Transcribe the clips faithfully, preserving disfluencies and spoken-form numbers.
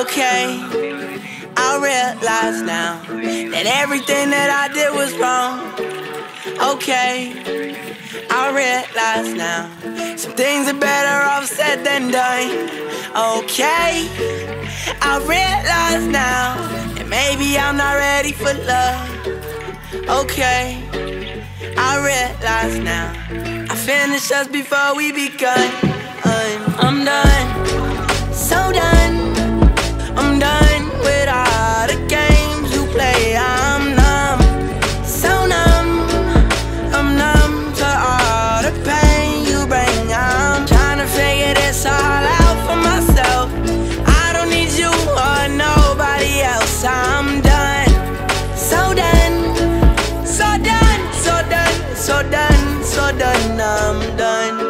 Okay, I realize now that everything that I did was wrong. Okay, I realize now some things are better off said than done. Okay, I realize now that maybe I'm not ready for love. Okay, I realize now I finished just before we begun. I'm done, so done. I'm done with all the games you play. I'm numb, so numb. I'm numb to all the pain you bring. I'm trying to figure this all out for myself. I don't need you or nobody else. I'm done, so done, so done, so done, so done, so done. I'm done.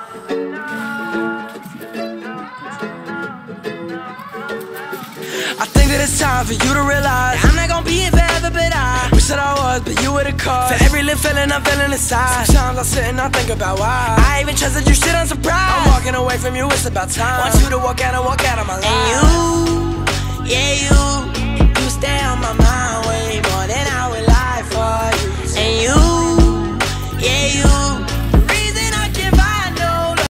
I think that it's time for you to realize I'm not gonna be here forever, but I wish that I was, but you were the cause. For every little feeling I'm feeling inside, sometimes I sit and I think about why I even trusted you, shit, I'm surprised. I'm walking away from you, it's about time. Want you to walk out and walk out of my life. And you, yeah you